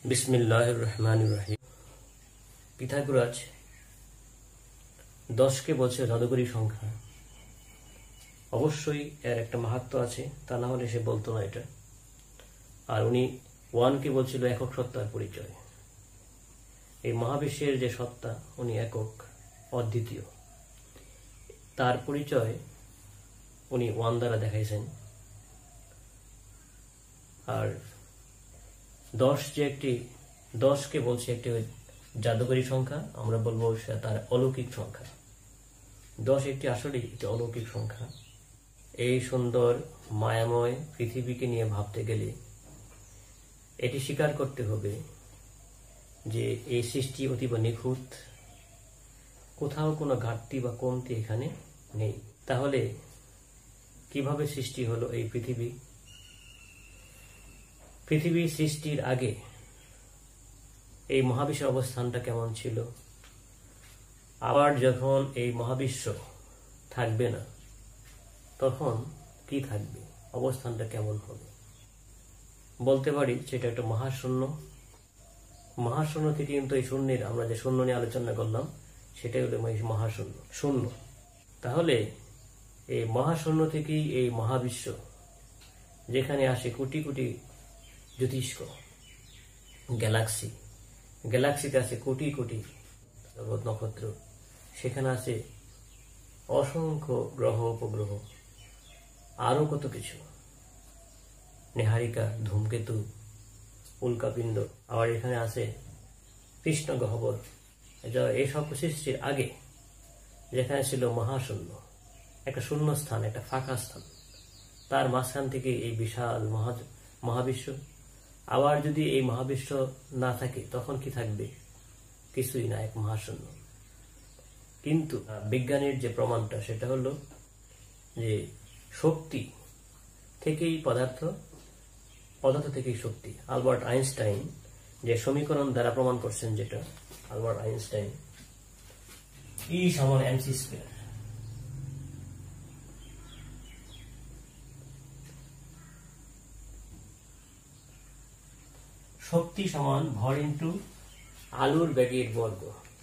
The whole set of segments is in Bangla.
বিসমিল্লাহির রহমানির রহিম। পিথাগোরাস 10কে বলছে জাদুকরী সংখ্যা। অবশ্যই এর একটা মাহাত্ম্য আছে, তা না হলে সে বলতো না এটা। আর উনি 1কে বলছিল একক সত্তার পরিচয়। এই মহাবিশ্বের যে সত্তা, উনি একক, অদ্বিতীয়। তার পরিচয় উনি 1 দ্বারা দেখাইছেন। আর 10কে বলছে একটি জাদুকরী সংখ্যা, আমরা বলবো সে তার অলৌকিক সংখ্যা। 10 একটি আসলেই একটি অলৌকিক সংখ্যা। এই সুন্দর মায়াময় পৃথিবীকে নিয়ে ভাবতে গেলে এটি স্বীকার করতে হবে যে এই সৃষ্টি অতীব নিখুঁত, কোথাও কোনো ঘাটতি বা কমতি এখানে নেই। তাহলে কিভাবে সৃষ্টি হলো এই পৃথিবী? পৃথিবী সৃষ্টির আগে এই মহাবিশ্বের অবস্থানটা কেমন ছিল? আবার যখন এই মহাবিশ্ব থাকবে না, তখন কি থাকবে? অবস্থানটা কেমন হবে? বলতে পারি সেটা একটা মহাশূন্য। মহাশূন্য থেকে কিন্তু এই শূন্যের, আমরা যে শূন্য নিয়ে আলোচনা করলাম, সেটাই হলো মহাশূন্য, শূন্য। তাহলে এই মহাশূন্য থেকেই এই মহাবিশ্ব, যেখানে আসে কোটি কোটি জ্যোতিষ্ক, গ্যালাক্সিতে আছে কোটি কোটি জগৎ নক্ষত্র, সেখানে আছে অসংখ্য গ্রহ উপগ্রহ, আরো কত কিছু, নেহারিকা, ধূমকেতু, উল্কাপিণ্ড। আবার এখানে আছে কৃষ্ণ গহ্বর। এই সব সৃষ্টির আগে যেখানে ছিল মহাশূন্য, একটা শূন্য স্থান, একটা ফাঁকা স্থান, তার মাঝখান থেকে এই বিশাল মহাবিশ্ব। আবার যদি এই মহাবিশ্ব না থাকে, তখন কি থাকবে? কিছুই না, এক মহাশূন্য। কিন্তু বিজ্ঞানের যে প্রমাণটা, সেটা হলো যে শক্তি থেকেই পদার্থ, পদার্থ থেকেই শক্তি। আলবার্ট আইনস্টাইন যে সমীকরণ দ্বারা প্রমাণ করছেন, যেটা আলবার্ট আইনস্টাইন, E = mc²। শক্তি সমান ভর ইন্টু আলুর ব্যাগের বর্গ।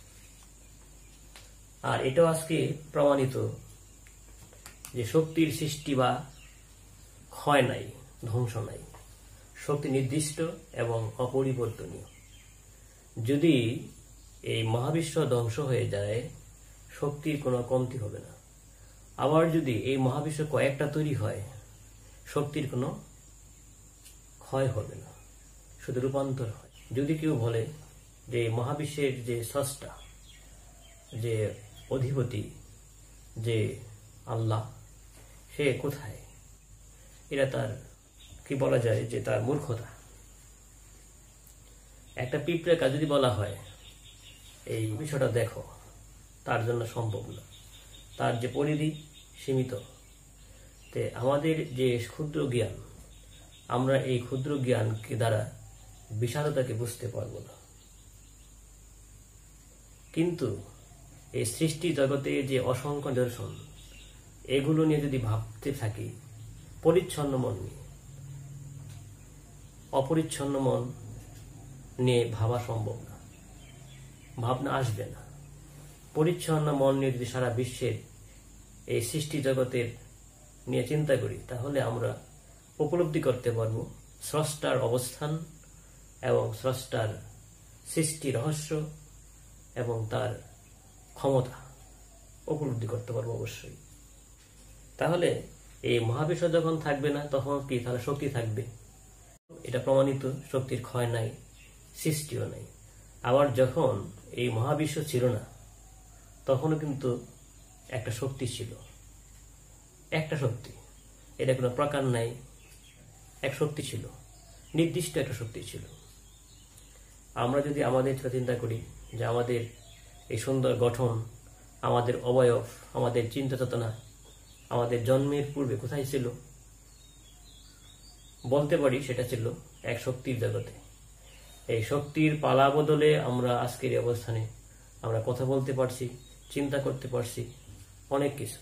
আর এটাও আজকে প্রমাণিত যে শক্তির সৃষ্টি বা ক্ষয় নাই, ধ্বংস নাই। শক্তি নির্দিষ্ট এবং অপরিবর্তনীয়। যদি এই মহাবিশ্ব ধ্বংস হয়ে যায়, শক্তির কোনো কমতি হবে না। আবার যদি এই মহাবিশ্ব কয়েকটা তৈরি হয়, শক্তির কোনো ক্ষয় হবে না, শুধু রূপান্তর হয়। যদি কেউ বলে যে মহাবিশ্বের যে স্রষ্টা, যে অধিপতি, যে আল্লাহ, সে কোথায়, এটা তার কি বলা যায় যে তার মূর্খতা। একটা পিঁপড়াকে যদি বলা হয় এই বিষয়টা দেখো, তার জন্য সম্ভব না, তার যে পরিধি সীমিত। তে আমাদের যে ক্ষুদ্র জ্ঞান, আমরা এই ক্ষুদ্র জ্ঞানকে দ্বারা বিশালতাকে বুঝতে পারবো না। কিন্তু এই সৃষ্টি জগতে যে অসংখ্য দর্শন, এগুলো নিয়ে যদি ভাবতে থাকি পরিচ্ছন্ন মন নিয়ে, অপরিচ্ছন্ন মন নিয়ে ভাবা সম্ভব না, ভাবনা আসবে না। পরিচ্ছন্ন মন নিয়ে যদি সারা বিশ্বের এই সৃষ্টি জগতের নিয়ে চিন্তা করি, তাহলে আমরা উপলব্ধি করতে পারবো স্রষ্টার অবস্থান এবং স্রষ্টার সৃষ্টি রহস্য এবং তার ক্ষমতা উপলব্ধি করতে পারবো অবশ্যই। তাহলে এই মহাবিশ্ব যখন থাকবে না, তখন কি তাহলে শক্তি থাকবে? এটা প্রমাণিত, শক্তির ক্ষয় নাই, সৃষ্টিও নাই। আবার যখন এই মহাবিশ্ব ছিল না, তখনও কিন্তু একটা শক্তি ছিল, একটা শক্তি, এটা কোনো প্রকার নাই, এক শক্তি ছিল, নির্দিষ্ট একটা শক্তি ছিল। আমরা যদি আমাদের চিন্তা করি যে আমাদের এই সুন্দর গঠন, আমাদের অবয়ব, আমাদের চিন্তা চেতনা আমাদের জন্মের পূর্বে কোথায় ছিল? বলতে পারি সেটা ছিল এক শক্তির জগতে। এই শক্তির পালা বদলে আমরা আজকের এই অবস্থানে আমরা কথা বলতে পারছি, চিন্তা করতে পারছি, অনেক কিছু।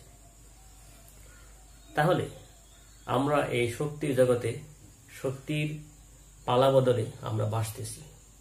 তাহলে আমরা এই শক্তির জগতে, শক্তির পালা বদলে আমরা বাসতেছি।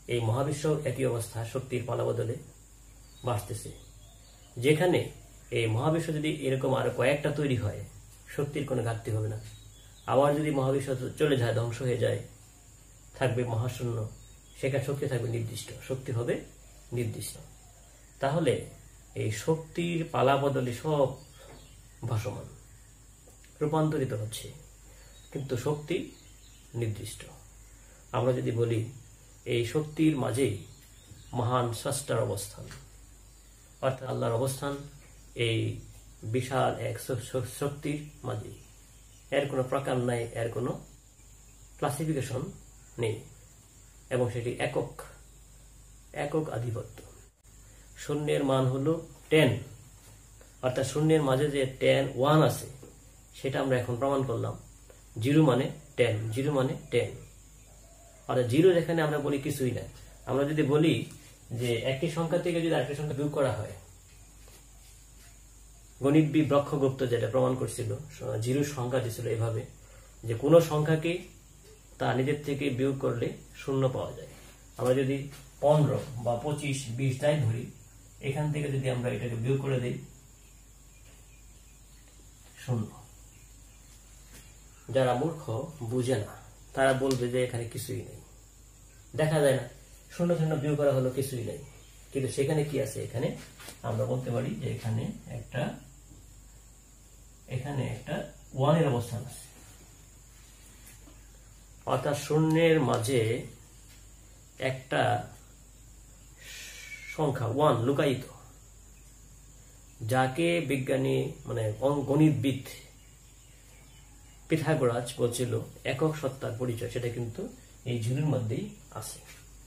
এই মহাবিশ্ব একই অবস্থা, শক্তির পালাবদলে বাড়তেছে। যেখানে এই মহাবিশ্ব যদি এরকম আরো কয়েকটা তৈরি হয়, শক্তির কোনো ঘাটতি হবে না। আবার যদি মহাবিশ্ব চলে যায়, ধ্বংস হয়ে যায়, থাকবে মহাশূন্য, সেখানে শক্তি থাকবে নির্দিষ্ট, শক্তি হবে নির্দিষ্ট। তাহলে এই শক্তির পালা বদলে সব ভাসমান, রূপান্তরিত হচ্ছে, কিন্তু শক্তি নির্দিষ্ট। আমরা যদি বলি এই শক্তির মাঝেই মহান স্রষ্টার অবস্থান, অর্থাৎ আল্লাহর অবস্থান এই বিশাল এক শক্তির মাঝেই, এর কোনো প্রকার নাই, এর কোনো ক্লাসিফিকেশন নেই, এবং সেটি একক আধিপত্য। শূন্যের মান হলো 10, অর্থাৎ শূন্যের মাঝে যে 1 আছে সেটা আমরা এখন প্রমাণ করলাম। 0 মানে 10, 0 মানে 10, অর্থাৎ 0 যেখানে আমরা বলি কিছুই না। আমরা যদি বলি যে একটি সংখ্যা থেকে যদি আরেকটি সংখ্যা বিয়োগ করা হয়, গণিতবিদ ব্রহ্মগুপ্ত যেটা প্রমাণ করছিল, 0 সংখ্যা দিয়েছিল এভাবে যে কোনো সংখ্যাকে তা নিজের থেকে বিয়োগ করলে 0 পাওয়া যায়। আমরা যদি 15 বা 25, 20 যাই ধরি, এখান থেকে যদি আমরা এটাকে বিয়োগ করে দিই 0। যারা মূর্খ, বুঝে না, তারা বলবে যে এখানে কিছুই নেই, দেখা যায় না, 0 বিয়োগ করা হলো, কিছুই নেই। কিন্তু সেখানে কি আছে? এখানে আমরা বলতে পারি যে এখানে একটা 1 এর অবস্থান আছে, অর্থাৎ শূন্যের মাঝে একটা সংখ্যা 1 লুকায়িত, যাকে বিজ্ঞানী মানে গণিতবিদ পিথাগোরাস বলছিল একক সত্তার পরিচয়, সেটা কিন্তু এই 0 মধ্যেই আছে।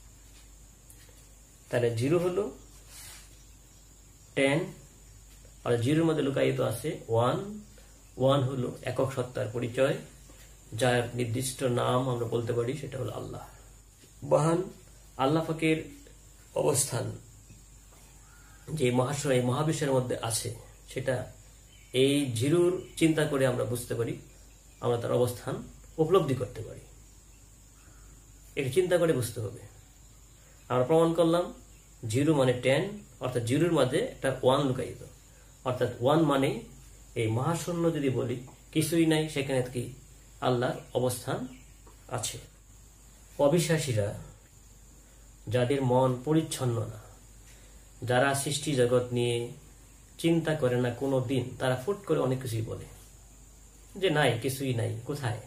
তাহলে 0 হলো 10, আর 0 মধ্যে লুকায়িত আছে 1 হলো একক সত্তার পরিচয়, যার নির্দিষ্ট নাম আমরা বলতে পারি সেটা হলো আল্লাহ। মহান আল্লাহ পাকের অবস্থান যে মহাবিশ্বের মধ্যে আছে, সেটা এই 0 চিন্তা করে আমরা বুঝতে পারি, আমরা তার অবস্থান উপলব্ধি করতে পারি। এটা চিন্তা করে বুঝতে হবে। আমরা প্রমাণ করলাম 0 মানে 10, অর্থাৎ 0 মাঝে একটা 1 লুকায়িত, অর্থাৎ 1 মানে এই মহাশূন্য যদি বলি কিছুই নাই, সেখানে কি আল্লাহর অবস্থান আছে। অবিশ্বাসীরা, যাদের মন পরিচ্ছন্ন না, যারা সৃষ্টি জগৎ নিয়ে চিন্তা করে না কোনো দিন, তারা ফুট করে অনেক কিছুই বলে যে নাই, কিছুই নাই, কোথায়?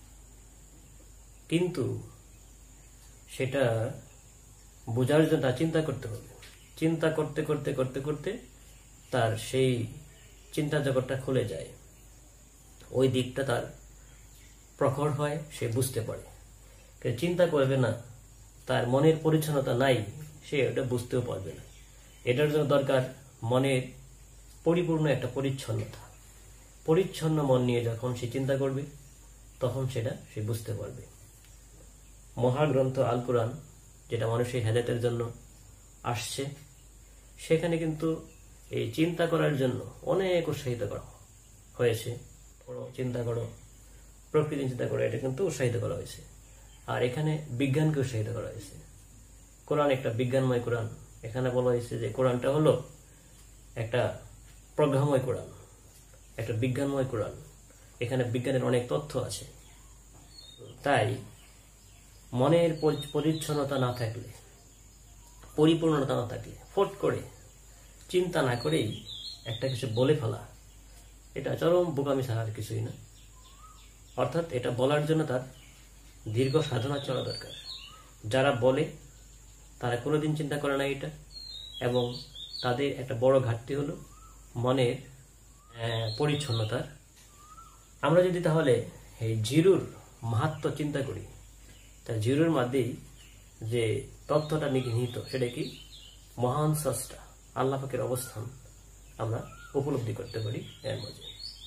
কিন্তু সেটা বোঝার জন্য তার চিন্তা করতে হবে। চিন্তা করতে করতে করতে করতে তার সেই চিন্তা জগৎটা খুলে যায়, ওই দিকটা তার প্রখর হয়, সে বুঝতে পারে। চিন্তা করবে না, তার মনের পরিচ্ছন্নতা নাই, সে ওটা বুঝতেও পারবে না। এটার জন্য দরকার মনের পরিপূর্ণ একটা পরিচ্ছন্নতা। পরিচ্ছন্ন মন নিয়ে যখন সে চিন্তা করবে, তখন সেটা সে বুঝতে পারবে। মহাগ্রন্থ আল কোরআন, যেটা মানুষের হেদায়েতের জন্য আসছে, সেখানে কিন্তু এই চিন্তা করার জন্য অনেক উৎসাহিত করা হয়েছে। চিন্তা করো, প্রকৃতি চিন্তা করো, এটা কিন্তু উৎসাহিত করা হয়েছে। আর এখানে বিজ্ঞানকে উৎসাহিত করা হয়েছে। কোরআন একটা বিজ্ঞানময় কোরআন। এখানে বলা হয়েছে যে কোরআনটা হলো একটা প্রজ্ঞাময় কোরআন, একটা বিজ্ঞানময় কোরআন। এখানে বিজ্ঞানের অনেক তথ্য আছে। তাই মনের পরিচ্ছন্নতা না থাকলে, পরিপূর্ণতা না থাকলে, ফট করে চিন্তা না করেই একটা কিছু বলে ফেলা, এটা চরম বোকামি ছাড়া আর কিছুই না। অর্থাৎ এটা বলার জন্য তার দীর্ঘ সাধনা চলা দরকার। যারা বলে তারা কোনোদিন চিন্তা করে না এটা, এবং তাদের একটা বড় ঘাটতি হলো মনের পরিচ্ছন্নতার। আমরা যদি তাহলে এই 0 মাহাত্ম্য চিন্তা করি, তা 0 মধ্যেই যে তথ্যটা নিহিত, সেটা কি মহান স্রষ্টা আল্লাহ পাকের অবস্থান আমরা উপলব্ধি করতে পারি এর মাঝে।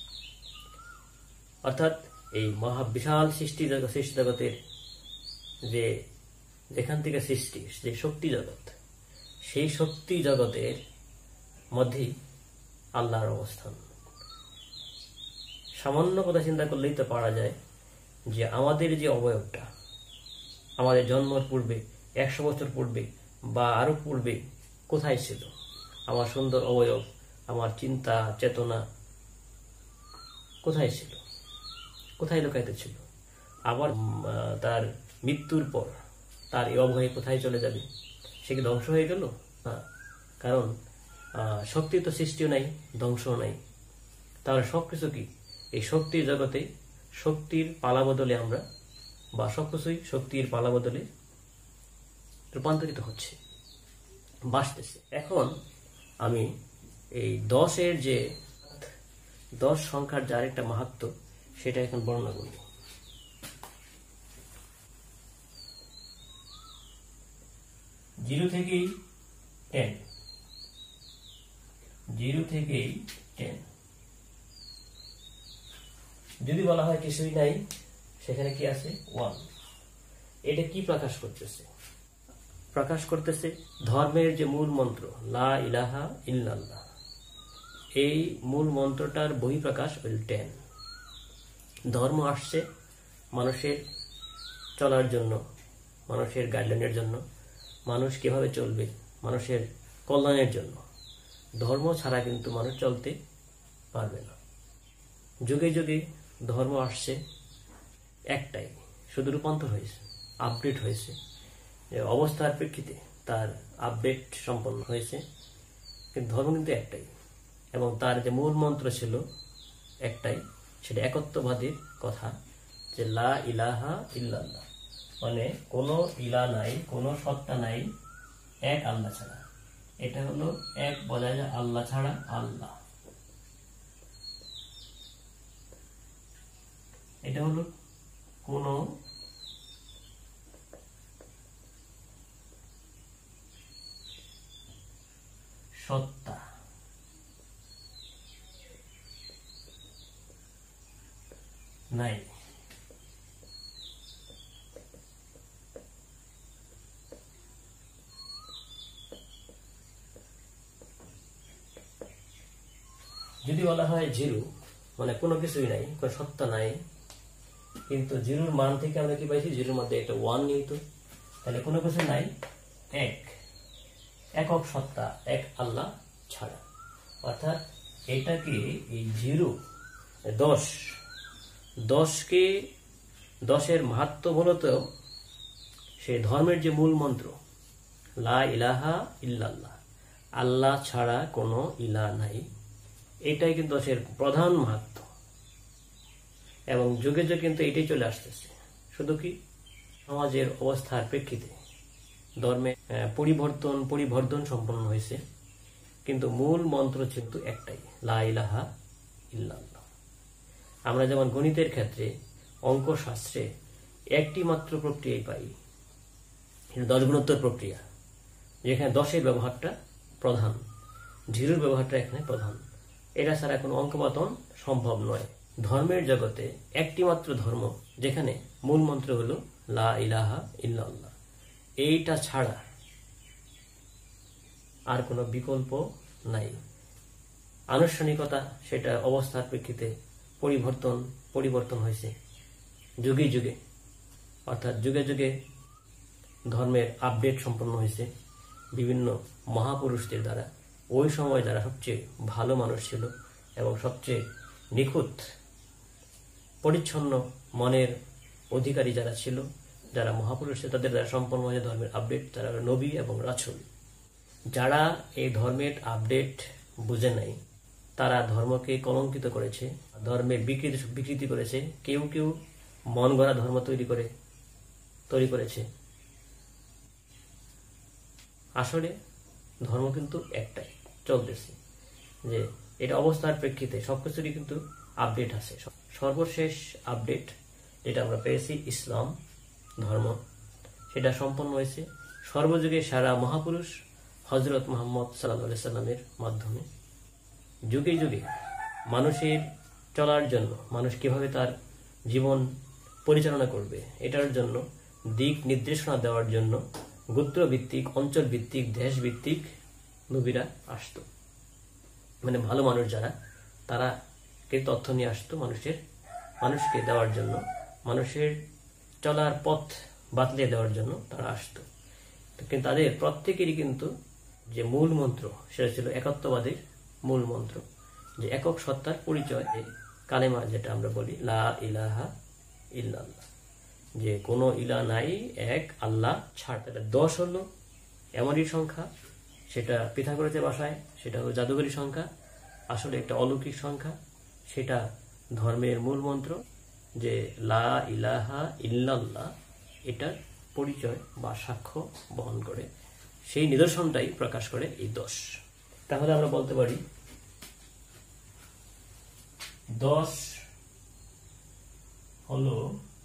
অর্থাৎ এই বিশাল সৃষ্টি জগতের যে যেখান থেকে সৃষ্টি, যে শক্তি জগৎ, সেই শক্তি জগতের মধ্যেই আল্লাহর অবস্থান। সামান্য কথা চিন্তা করলেই তো পারা যায় যে আমাদের যে অবয়বটা, আমাদের জন্মের পূর্বে 100 বছর পূর্বে বা আরো পূর্বে কোথায় ছিল? আমার সুন্দর অবয়ব, আমার চিন্তা চেতনা কোথায় ছিল? কোথায় লুকায়িত ছিল? আবার তার মৃত্যুর পর তার এই অবগাহী কোথায় চলে যাবে? সে কি ধ্বংস হয়ে গেল? না, কারণ শক্তি তো সৃষ্টিও নাই, ধ্বংসও নাই। তাহলে সবকিছু কি এই শক্তির জগতে শক্তির পালা বদলে আমরা বা সবকিছুই শক্তির পালা বদলে রূপান্তরিত হচ্ছে, বাসতেছে। এখন আমি এই 10-এর যে 10 সংখ্যার যে আরেকটা মাহাত্ম্য সেটা এখন বর্ণনা করব। 0 থেকেই 10, 0 থেকেই 10 যদি বলা হয় কিছুই নাই, সেখানে কি আছে? 1। এটা কি প্রকাশ করতেছে? প্রকাশ করতেছে ধর্মের যে মূল মন্ত্র লা ইলাহা ইল্লাল্লাহ, এই মূল মন্ত্রটার বহিঃপ্রকাশ হল 10। ধর্ম আসছে মানুষের চলার জন্য, মানুষের গাইডলাইনের জন্য, মানুষ কিভাবে চলবে, মানুষের কল্যাণের জন্য। ধর্ম ছাড়া কিন্তু মানুষ চলতে পারবে না। যুগে যুগে ধর্ম আসছে একটাই, শুধু রূপান্তর হয়েছে, আপডেট হয়েছে, অবস্থার প্রেক্ষিতে তার আপডেট সম্পন্ন হয়েছে, কিন্তু ধর্ম কিন্তু একটাই। এবং তার যে মূল মন্ত্র ছিল একটাই, সেটা একত্ববাদের কথা, যে লা ইলাহা ইল্লাল্লাহ, মানে কোনো ইলা নাই, কোনো সত্তা নাই এক আল্লাহ ছাড়া। এটা হলো এক, বলা যায় আল্লাহ ছাড়া আল্লাহ। এটা হলো কোন সত্তা নাই। যদি বলা হয় জিরো, মানে কোনো কিছুই নাই, কোনো সত্তা নাই, কিন্তু জিরোর মান থেকে আমরা কি পাইছি? জিরোর মধ্যে একটা 1 নিহিত, তাহলে কোনো কিছু নাই, এক, একক সত্তা, এক আল্লাহ ছাড়া। অর্থাৎ এটাকে এই 0, 10কে 10-এর মাহাত্ম্য মূলত সেই ধর্মের যে মূল মন্ত্র লা ইলাহা ইল্লাল্লাহ, আল্লাহ ছাড়া কোনো ইলাহ নাই, এটাই কিন্তু 10-এর প্রধান মাহাত্ম্য। এবং যুগে যুগে কিন্তু এটাই চলে আসতেছে। শুধু কি সমাজের অবস্থার প্রেক্ষিতে ধর্মে পরিবর্তন সম্পন্ন হয়েছে, কিন্তু মূল মন্ত্র কিন্তু একটাই, লা ইলাহা ইল্লাল্লাহ। আমরা যেমন গণিতের ক্ষেত্রে অঙ্ক শাস্ত্রে একটি মাত্র প্রক্রিয়াই পাই, 10 গুণোত্তর প্রক্রিয়া, যেখানে 10-এর ব্যবহারটা প্রধান, 0-র ব্যবহারটা এখানে প্রধান। এটা ছাড়া কোনো অঙ্কপাতন সম্ভব নয়। ধর্মের জগতে একটি মাত্র ধর্ম, যেখানে মূল মন্ত্র হলো লা ইলাহা ইল্লাল্লাহ। এইটা ছাড়া আর কোনো বিকল্প নাই। আনুষ্ঠানিকতা সেটা অবস্থার প্রেক্ষিতে পরিবর্তন হয়েছে যুগে যুগে, অর্থাৎ যুগে যুগে ধর্মের আপডেট সম্পন্ন হয়েছে বিভিন্ন মহাপুরুষদের দ্বারা। ওই সময় যারা সবচেয়ে ভালো মানুষ ছিল এবং সবচেয়ে নিখুঁত পরিচ্ছন্ন মনের অধিকারী যারা ছিল, যারা মহাপুরুষ ছিল, তাদের দ্বারা সম্পন্ন হয়েছে ধর্মের আপডেট, তারা নবী এবং রাসূল। যারা এই ধর্মের আপডেট বুঝে নাই, তারা ধর্মকে কলঙ্কিত করেছে, ধর্মের বিকৃতি করেছে। কেউ কেউ মন গড়া ধর্ম তৈরি করেছে। আসলে ধর্ম কিন্তু একটাই চলতেছে, যে এটা অবস্থার প্রেক্ষিতে সবকিছুরই কিন্তু আপডেট আছে। সর্বশেষ আপডেট যেটা আমরা পেয়েছি ইসলাম ধর্ম, সেটা সম্পন্ন হয়েছে সর্বযুগে সারা মহাপুরুষ হযরত মুহাম্মদ সাল্লাল্লাহু আলাইহি সাল্লামের মাধ্যমে। যুগে যুগে মানুষের চলার জন্য, মানুষ কিভাবে তার জীবন পরিচালনা করবে, এটার জন্য দিক নির্দেশনা দেওয়ার জন্য গোত্রভিত্তিক, অঞ্চল ভিত্তিক, দেশ ভিত্তিক নবীরা আসতো। মানে ভালো মানুষ যারা, তারা কে তথ্য নিয়ে আসতো মানুষকে দেওয়ার জন্য, মানুষের চলার পথ বাতলে দেওয়ার জন্য তারা আসতো। কিন্তু তাদের প্রত্যেকেরই কিন্তু যে মূল মন্ত্র সেটা ছিল একত্ববাদের মূল মন্ত্র, যে একক সত্তার পরিচয়, কালেমা যেটা আমরা বলি লা ইলাহা ইল্লাল্লাহ, যে কোনো ইলা নাই এক আল্লাহ ছাড়। 10 হলো এমনই সংখ্যা, সেটা পিথাগোরাসের ভাষায় সেটা হলো জাদুঘরী সংখ্যা, আসলে একটা অলৌকিক সংখ্যা। সেটা ধর্মের মূল মন্ত্র, যে লা ইলাহা ইল্লাল্লাহ এটার পরিচয় বা সাক্ষ্য বহন করে, সেই নিদর্শনটাই প্রকাশ করে এই 10। তাহলে আমরা বলতে পারি 10 হলো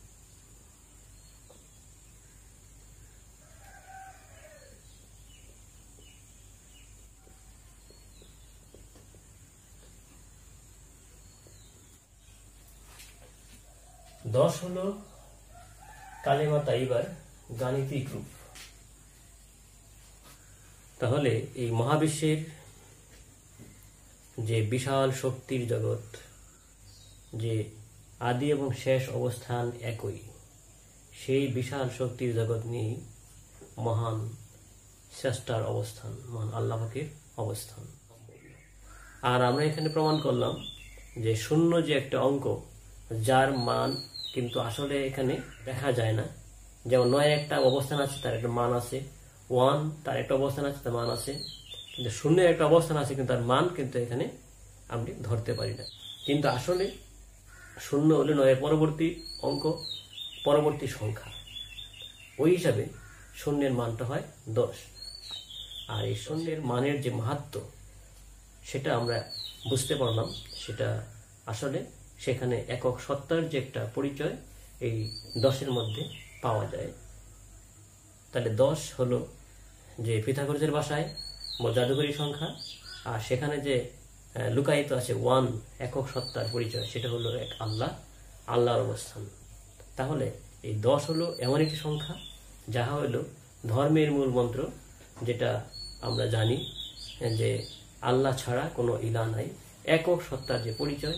কালেমা তাইবার গাণিতিক রূপ। তাহলে এই মহাবিশ্বের যে বিশাল শক্তির জগৎ, যে আদি এবং শেষ অবস্থান একই, সেই বিশাল শক্তির জগৎ নিয়ে মহান স্রষ্টার অবস্থান, মহান আল্লাহ পাকের অবস্থান। আর আমরা এখানে প্রমাণ করলাম যে শূন্য যে একটা অঙ্ক, যার মান কিন্তু আসলে এখানে দেখা যায় না। যেমন 9 একটা অবস্থান আছে, তার একটা মান আছে, 1 তার একটা অবস্থান আছে, তার মান আছে, কিন্তু শূন্যের একটা অবস্থান আছে কিন্তু তার মান কিন্তু এখানে আমরা ধরতে পারি না। কিন্তু আসলে শূন্য হলে 9 এর পরবর্তী অঙ্ক, পরবর্তী সংখ্যা, ওই হিসাবে শূন্যের মানটা হয় 10। আর এই শূন্যের মানের যে মাহাত্ম্য সেটা আমরা বুঝতে পারলাম, সেটা আসলে সেখানে একক সত্তার যে একটা পরিচয় এই 10-এর মধ্যে পাওয়া যায়। তাহলে 10 হলো যে পিথাগোরাসের ভাষায় জাদুঘরী সংখ্যা, আর সেখানে যে লুকায়িত আছে 1 একক সত্তার পরিচয়, সেটা হলো এক আল্লাহ, আল্লাহর অবস্থান। তাহলে এই 10 হলো এমন একটি সংখ্যা যাহা হলো ধর্মের মূল মন্ত্র, যেটা আমরা জানি যে আল্লাহ ছাড়া কোনো ইলা নাই, একক সত্তার যে পরিচয়,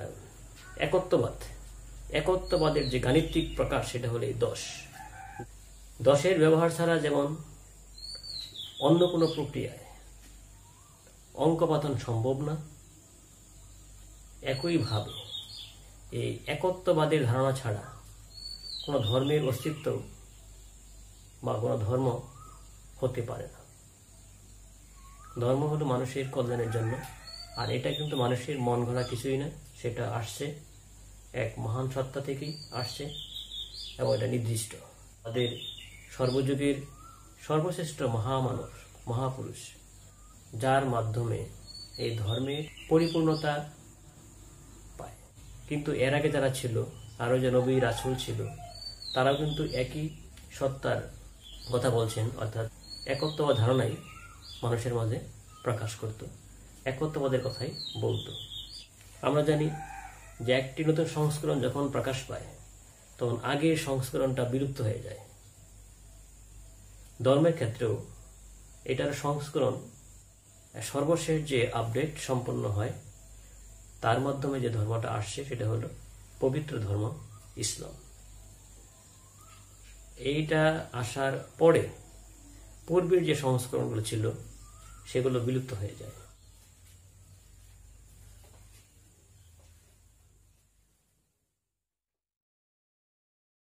একত্ববাদের যে গাণিতিক প্রকাশ, সেটা হলো এই 10। 10-এর ব্যবহার ছাড়া যেমন অন্য কোনো প্রক্রিয়ায় অঙ্কপাতন সম্ভব না, একইভাবে এই একত্ববাদের ধারণা ছাড়া কোনো ধর্মের অস্তিত্ব বা কোনো ধর্ম হতে পারে না। ধর্ম হলো মানুষের কল্যাণের জন্য, আর এটা কিন্তু মানুষের মন গড়া কিছুই না, সেটা আসছে এক মহান সত্তা থেকেই আসছে, এবং এটা নির্দিষ্ট। তাদের সর্বযুগের সর্বশ্রেষ্ঠ মহামানব, মহাপুরুষ, যার মাধ্যমে এই ধর্মের পরিপূর্ণতা পায়। কিন্তু এর আগে যারা ছিল, আরো যে নবী রাসূল ছিল, তারাও কিন্তু একই সত্তার কথা বলছেন, অর্থাৎ একত্ববাদ ধারণাই মানুষের মাঝে প্রকাশ করত, একত্ববাদের কথাই বলতো। আমরা জানি যে একটি নতুন সংস্করণ যখন প্রকাশ পায়, তখন আগের সংস্করণটা বিলুপ্ত হয়ে যায়। ধর্মের ক্ষেত্রেও এটার সংস্করণ, সর্বশেষ যে আপডেট সম্পন্ন হয়, তার মাধ্যমে যে ধর্মটা আসছে সেটা হলো পবিত্র ধর্ম ইসলাম। এইটা আসার পরে পূর্বের যে সংস্করণগুলো ছিল সেগুলো বিলুপ্ত হয়ে যায়।